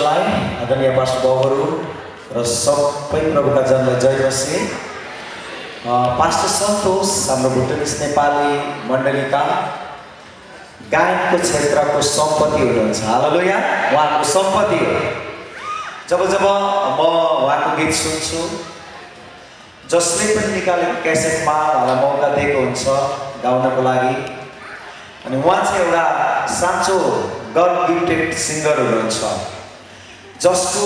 आदरणीय पास्टरबाबुहरू र सबै प्रभुका जनलाई जय मसी। पास्टर सन्तोष हाम्रो भुटनिस नेपाली मण्डलीका गायकको क्षेत्रको सम्पत्ति हुनुहुन्छ। हालेलुया, उहाँको सम्पत्ति हो। जब जब म उहाँको गीत सुन्छु, जसले पनि निकालेको क्यासेटमा उहाँलाई मौका दिएको हुन्छ गाउनको लागि, अनि उहाँ चाहिँ एउटा साँचो गड गिफ्टेड सिङ्गर हुनुहुन्छ, जसको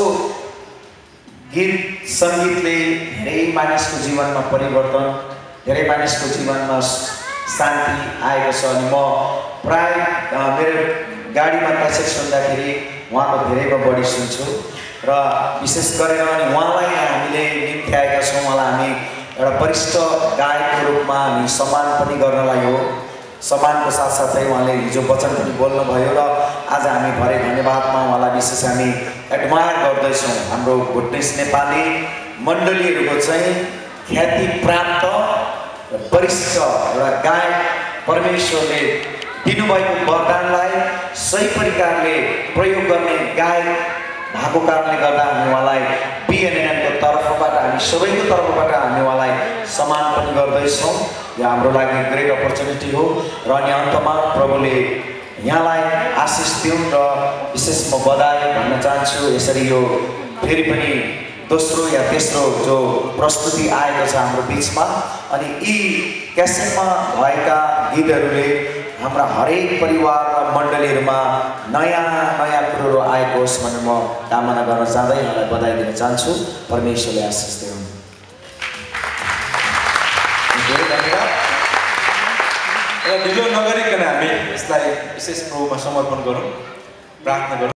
गीत सङ्गीतले धेरै मानिसको जीवनमा परिवर्तन, धेरै मानिसको जीवनमा शान्ति आएको छ। अनि म प्राय मेरो गाडीमा क्यासेट सुन्दाखेरि उहाँको धेरैमा बढी सुन्छु र विशेष गरेर अनि उहाँलाई हामीले निम्त्याएका छौँ। उहाँलाई हामी एउटा वरिष्ठ गायकको रूपमा हामी सम्मान पनि गर्नलाई हो। सम्मानको साथसाथै उहाँले हिजो वचन पनि बोल्नुभयो र आज हामी भरे धन्यवादमा उहाँलाई विशेष हामी एडमायर गर्दैछौँ। हाम्रो भुटनिस नेपाली मण्डलीहरूको चाहिँ ख्याति प्राप्त वरिष्ठ एउटा गायक, परमेश्वरले दिनुभएको वरदानलाई सही प्रकारले प्रयोग गर्ने गायक भएको कारणले गर्दा हामी उहाँलाई बिएनएनको तर्फबाट, हामी सबैको तर्फबाट हामी उहाँलाई सम्मान पनि गर्दैछौँ। यो हाम्रो लागि ग्रेट अपर्च्युनिटी हो र अनि अन्तमा प्रभुले यहाँलाई आशिष दिउँ र विशेष म बधाई भन्न चाहन्छु। यसरी यो फेरि पनि दोस्रो या तेस्रो जो प्रस्तुति आएको छ हाम्रो बिचमा, अनि यी क्यासेटमा भएका गीतहरूले हाम्रा हरेक परिवार र मण्डलीहरूमा नयाँ नयाँ कुरोहरू आएको होस् भनेर म कामना गर्न चाहँदै यहाँलाई बधाई दिन चाहन्छु। परमेश्वरले आशिष दिउन्। धेरै धन्यवाद। ढिलो नगरिकन हामी यसलाई विशेष प्रभुमा समर्पण गरौँ, प्रार्थना गरौँ।